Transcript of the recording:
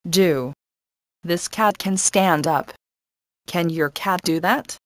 Do. This cat can stand up. Can your cat do that?